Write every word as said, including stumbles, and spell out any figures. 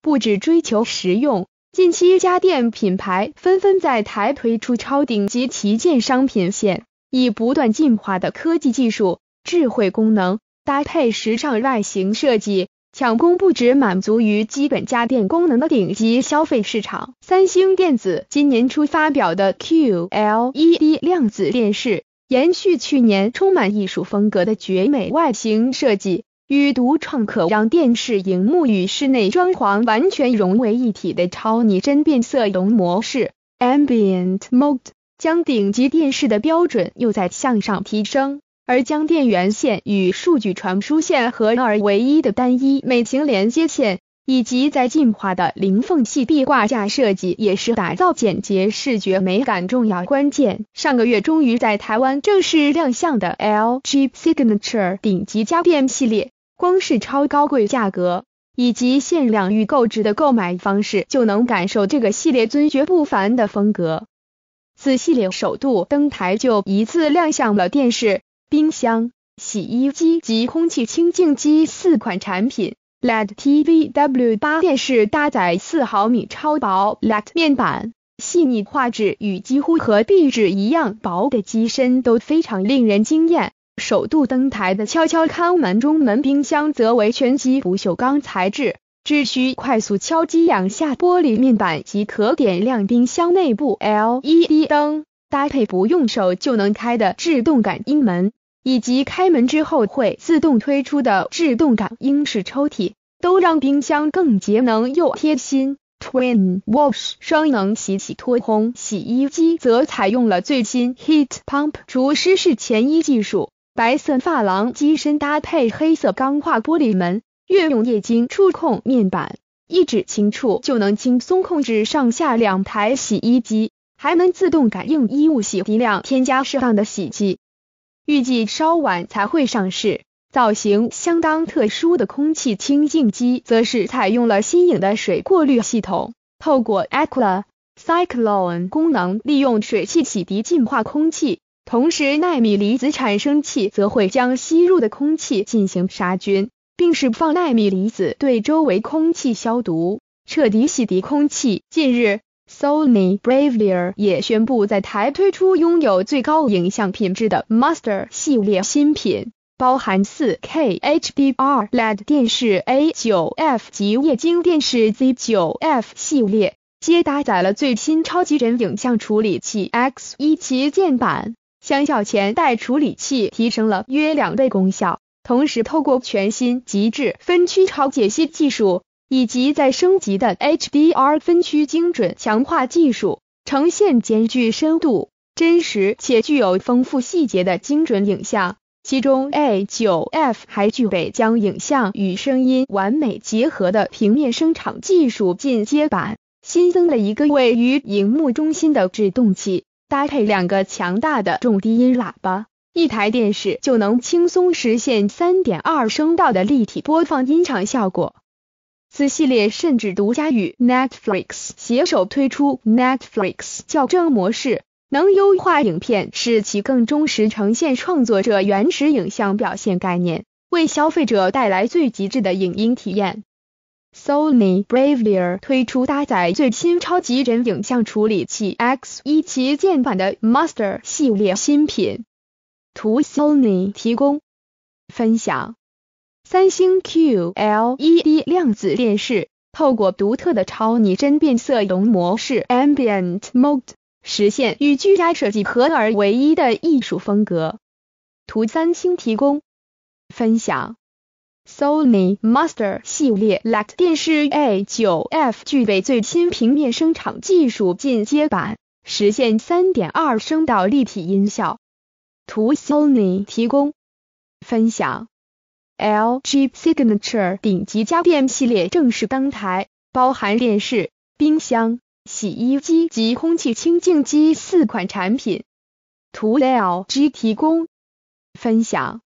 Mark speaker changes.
Speaker 1: 不只追求实用，近期家电品牌纷纷在台推出超顶级旗舰商品线，以不断进化的科技技术、智慧功能，搭配时尚外形设计，抢攻不只满足于基本家电功能的顶级消费市场。三星电子今年初发表的 Q L E D 量子电视，延续去年充满艺术风格的绝美外形设计，与独创可让电视荧幕与室内装潢完全融为一体的超拟真变色龙模式 Ambient Mode， 将顶级电视的标准又在向上提升。而将电源线与数据传输线合二为一的单一美型连接线，以及在进化的零缝隙壁挂架设计，也是打造简洁视觉美感重要关键。上个月终于在台湾正式亮相的 L G Signature 顶级家电系列，光是超高贵价格以及限量预购制的购买方式，就能感受这个系列尊爵不凡的风格。此系列首度登台就一次亮相了电视、冰箱、洗衣机及空气清净机四款产品。 L E D T V W 八 电视搭载四毫米超薄 L E D 面板，细腻画质与几乎和壁纸一样薄的机身都非常令人惊艳。首度登台的悄悄看门中门冰箱则为全机不锈钢材质，只需快速敲击两下玻璃面板即可点亮冰箱内部 L E D 灯，搭配不用手就能开的自动感应门，以及开门之后会自动推出的自动感应式抽屉，都让冰箱更节能又贴心。Twin Wash 双能洗洗脱烘洗衣机则采用了最新 Heat Pump 除湿式前衣技术，白色珐琅机身搭配黑色钢化玻璃门，运用液晶触控面板，一指轻触就能轻松控制上下两台洗衣机，还能自动感应衣物洗涤量，添加适当的洗剂。预计稍晚才会上市。造型相当特殊的空气清净机则是采用了新颖的水过滤系统，透过 Aqua Cyclone 功能，利用水汽洗涤净化空气，同时纳米离子产生器则会将吸入的空气进行杀菌，并释放纳米离子对周围空气消毒，彻底洗涤空气。近日Sony Bravia 也宣布在台推出拥有最高影像品质的 Master 系列新品，包含 四 K H D R L E D 电视 A 九 F 及液晶电视 Z 九 F 系列，皆搭载了最新超级人影像处理器 X 一 旗舰版，相较前代处理器提升了约两倍功效，同时透过全新极致分区超解析技术以及再升级的 H D R 分区精准强化技术，呈现兼具深度、真实且具有丰富细节的精准影像。其中 A 九 F 还具备将影像与声音完美结合的平面声场技术进阶版，新增了一个位于荧幕中心的制动器，搭配两个强大的重低音喇叭，一台电视就能轻松实现 三点二 声道的立体播放音场效果。此系列甚至独家与 Netflix 携手推出 Netflix 校正模式，能优化影片，使其更忠实呈现创作者原始影像表现概念，为消费者带来最极致的影音体验。Sony Bravia 推出搭载最新超级人影像处理器 X 一 旗舰版的 Master 系列新品。图 Sony 提供。分享。三星 Q L E D 量子电视透过独特的超拟真变色龙模式 Ambient Mode， 实现与居家设计合而为一的艺术风格。图三星提供。分享。Sony Master 系列 L E D 电视 A 九 F 具备最新平面声场技术进阶版，实现 三点二 声道立体音效。图 Sony 提供。分享。L G Signature 顶级家电系列正式登台，包含电视、冰箱、洗衣机及空气清净机四款产品。图 L G 提供。分享。